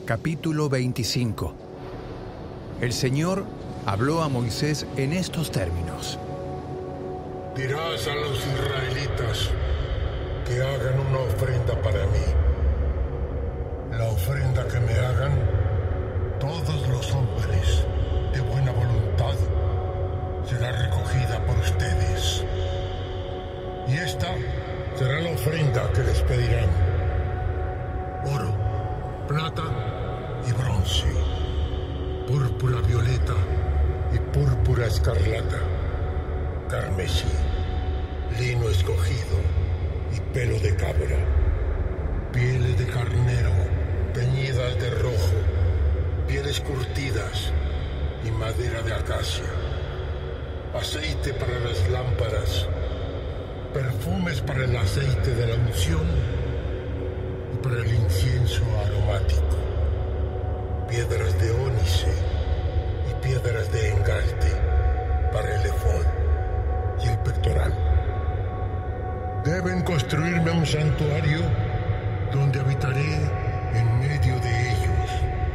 Capítulo 25. El Señor habló a Moisés en estos términos. Dirás a los israelitas que hagan una ofrenda para mí. La ofrenda que me hagan todos los hombres de buena voluntad será recogida por ustedes. Y esta será la ofrenda que les pedirán: oro, plata y bronce, púrpura violeta y púrpura escarlata, carmesí, lino escogido y pelo de cabra, pieles de carnero teñidas de rojo, pieles curtidas y madera de acacia, aceite para las lámparas, perfumes para el aceite de la unción y para el incienso aromático, piedras de ónice y piedras de engaste para el efod y el pectoral. Deben construirme un santuario donde habitaré en medio de ellos.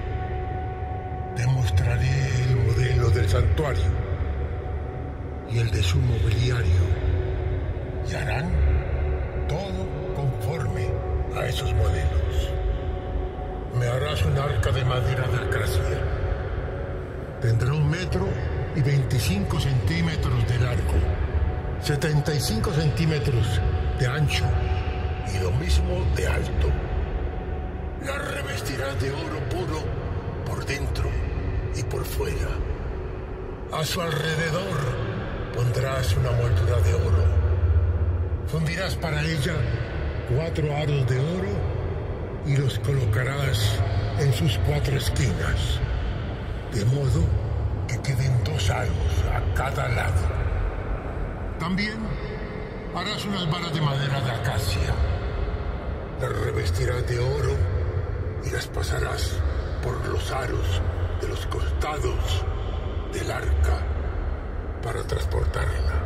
Demostraré el modelo del santuario y el de su mobiliario, y harán todo conforme a esos modelos. Me harás un arca de madera de acacia. Tendrá 1,25 metros de largo, 75 centímetros de ancho y lo mismo de alto. La revestirás de oro puro por dentro y por fuera. A su alrededor pondrás una moldura de oro. Fundirás para ella 4 aros de oro y los colocarás en sus 4 esquinas, de modo que queden 2 aros a cada lado. También harás unas varas de madera de acacia. Las revestirás de oro y las pasarás por los aros de los costados del arca para transportarla.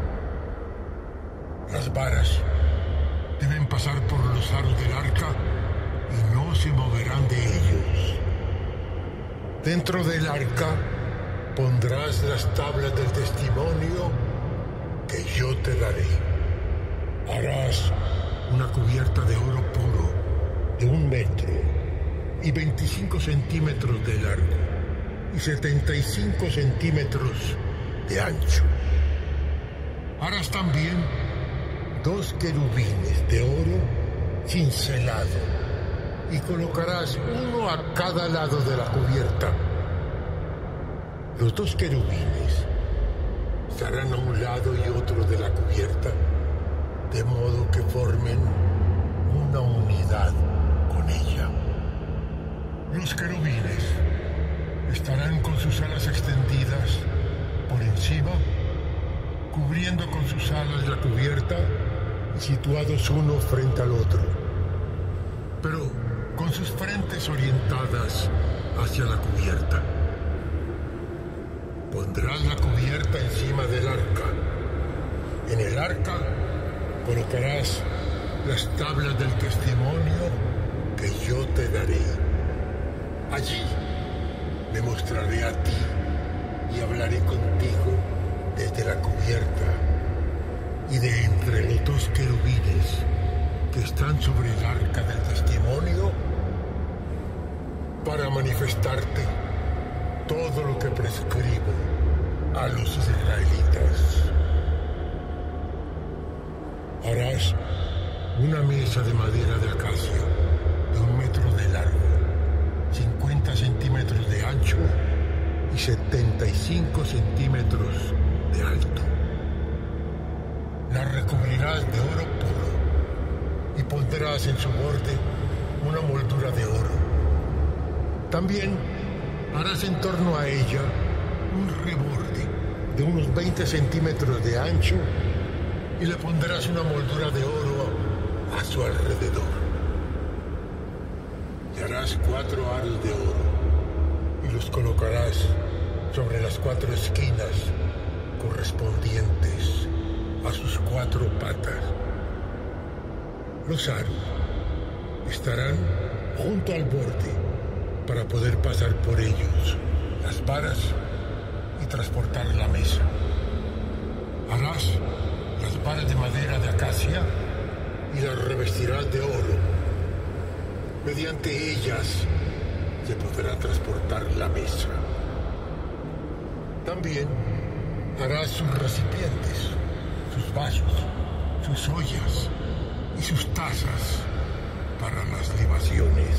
Las varas deben pasar por los aros del arca y no se moverán de ellos. Dentro del arca pondrás las tablas del testimonio que yo te daré. Harás una cubierta de oro puro de 1 metro y 25 centímetros de largo y 75 centímetros de ancho. Harás también 2 querubines de oro cincelado y colocarás uno a cada lado de la cubierta. Los 2 querubines estarán a un lado y otro de la cubierta, de modo que formen una unidad con ella. Los querubines estarán con sus alas extendidas por encima, cubriendo con sus alas la cubierta y situados uno frente al otro, pero con sus frentes orientadas hacia la cubierta. Pondrás la cubierta encima del arca. En el arca colocarás las tablas del testimonio que yo te daré. Allí me mostraré a ti y hablaré contigo desde la cubierta y de entre los 2 querubines que están sobre el arca del testimonio, para manifestarte todo lo que prescribo a los israelitas. Harás una mesa de madera de acacia de 1 metro de largo, 50 centímetros de ancho y 75 centímetros de alto. La recubrirás de oro puro y pondrás en su borde una moldura de oro. También harás en torno a ella un reborde de unos 20 centímetros de ancho y le pondrás una moldura de oro a su alrededor. Y harás 4 aros de oro y los colocarás sobre las 4 esquinas correspondientes a sus 4 patas. Los aros estarán junto al borde para poder pasar por ellos las varas y transportar la mesa. Harás las varas de madera de acacia y las revestirás de oro. Mediante ellas se podrá transportar la mesa. También harás sus recipientes, sus vasos, sus ollas y sus tazas para las libaciones.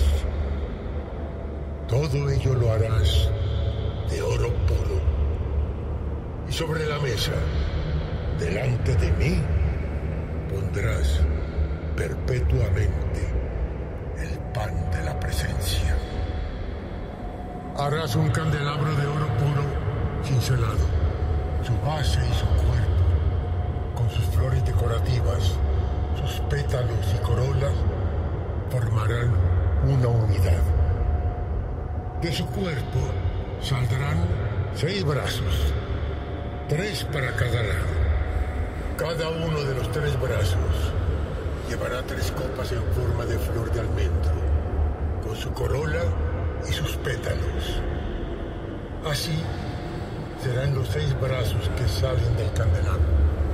Todo ello lo harás de oro puro. Y sobre la mesa, delante de mí, pondrás perpetuamente el pan de la presencia. Harás un candelabro de oro puro cincelado, su base y su cuerpo, con sus flores decorativas, sus pétalos y corolas, formarán una unidad. De su cuerpo saldrán 6 brazos, 3 para cada lado. Cada uno de los 3 brazos llevará 3 copas en forma de flor de almendro, con su corola y sus pétalos. Así serán los 6 brazos que salen del candelabro.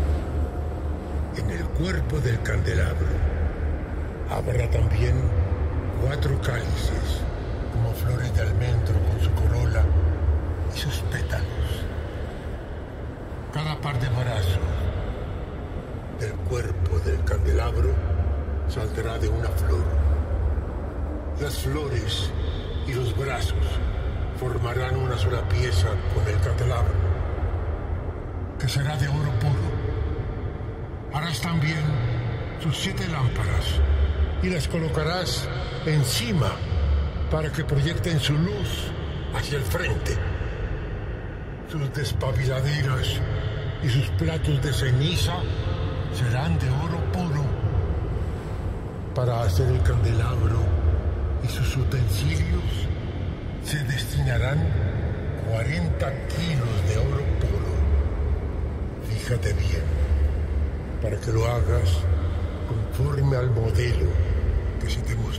En el cuerpo del candelabro habrá también 4 cálices, como flores de almendro con su corola y sus pétalos. Cada par de brazos del cuerpo del candelabro saldrá de una flor. Las flores y los brazos formarán una sola pieza con el candelabro, que será de oro puro. Harás también sus 7 lámparas y las colocarás encima para que proyecten su luz hacia el frente. Sus despabiladeras y sus platos de ceniza serán de oro puro. Para hacer el candelabro y sus utensilios se destinarán 40 kilos de oro puro. Fíjate bien, para que lo hagas conforme al modelo que se te muestra.